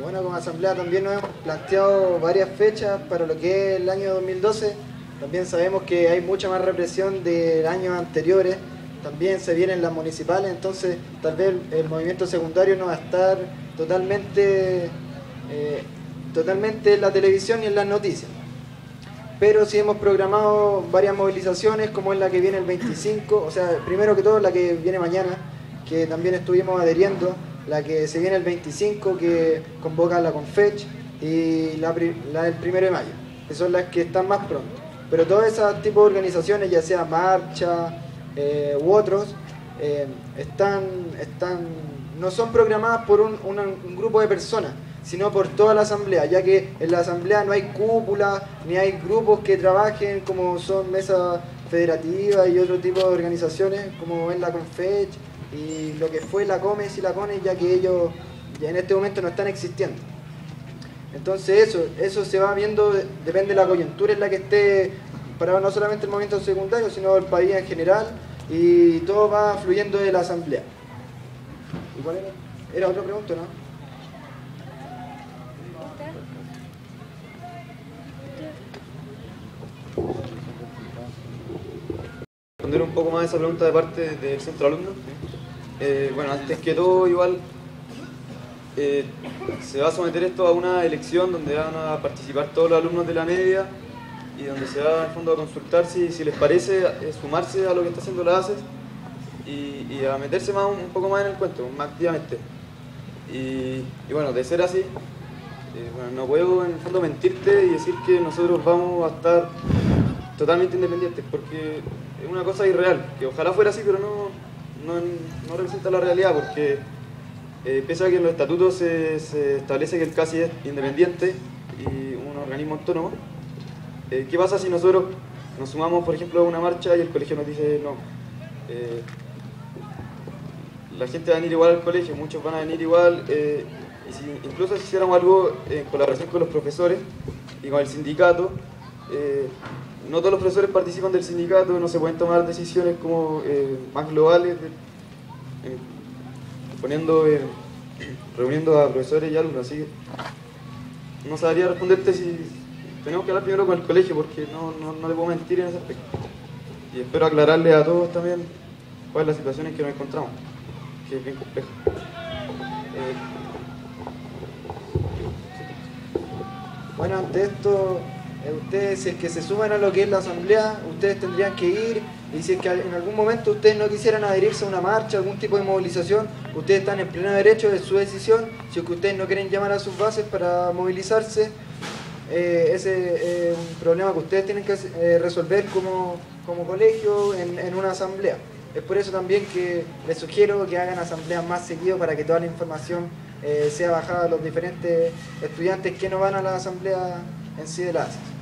Bueno, como asamblea también nos hemos planteado varias fechas para lo que es el año 2012. También sabemos que hay mucha más represión de años anteriores. También se vienen las municipales, entonces tal vez el movimiento secundario no va a estar totalmente en la televisión y en las noticias. Pero sí hemos programado varias movilizaciones, como es la que viene el 25, o sea, primero que todo la que viene mañana, que también estuvimos adheriendo, la que se viene el 25, que convoca la Confech, y la del 1 de mayo, que son las que están más pronto. Pero todos esos tipos de organizaciones, ya sea marcha u otros, no son programadas por un grupo de personas, sino por toda la asamblea, ya que en la asamblea no hay cúpula, ni hay grupos que trabajen como son mesas federativas y otro tipo de organizaciones, como es la Confech y lo que fue la Comes y la CONES, ya que ellos ya en este momento no están existiendo. Entonces eso se va viendo, depende de la coyuntura en la que esté parado no solamente el movimiento secundario, sino el país en general, y todo va fluyendo de la asamblea. ¿Y cuál era? ¿Era otra pregunta, no? Responder un poco más a esa pregunta de parte del centro alumno. Bueno, antes que todo, igual se va a someter esto a una elección donde van a participar todos los alumnos de la media y donde se va en fondo a consultar si les parece sumarse a lo que está haciendo la ACES y a meterse un poco más en el cuento, más activamente. Y bueno, de ser así, bueno, no puedo en el fondo mentirte y decir que nosotros vamos a estar totalmente independientes, porque es una cosa irreal, que ojalá fuera así, pero no representa la realidad, porque pese a que en los estatutos se establece que el CASI es independiente y un organismo autónomo, ¿qué pasa si nosotros nos sumamos, por ejemplo, a una marcha y el colegio nos dice no? La gente va a venir igual al colegio, muchos van a venir igual, y incluso si hiciéramos algo en colaboración con los profesores y con el sindicato, no todos los profesores participan del sindicato, no se pueden tomar decisiones como más globales, reuniendo a profesores y alumnos, así que no sabría responderte si tenemos que hablar primero con el colegio, porque no le puedo mentir en ese aspecto. Y espero aclararle a todos también cuál es la situación en que nos encontramos, que es bien compleja. Bueno, ante esto, ustedes, si es que se suman a lo que es la asamblea, ustedes tendrían que ir, y si es que en algún momento ustedes no quisieran adherirse a una marcha, algún tipo de movilización, ustedes están en pleno derecho de su decisión. Si es que ustedes no quieren llamar a sus bases para movilizarse, ese es un problema que ustedes tienen que resolver como colegio en una asamblea. Es por eso también que les sugiero que hagan asambleas más seguido, para que toda la información sea bajada a los diferentes estudiantes que no van a la asamblea en sí de la ACES.